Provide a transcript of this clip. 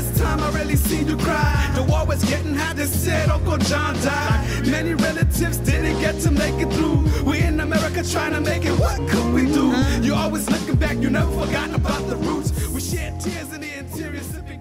first time I really seen you cry. The war was getting hot, they said Uncle John died. Many relatives didn't get to make it through. We in America trying to make it, what could we do? You always looking back, you never forgotten about the roots. We shed tears in the interior, sipping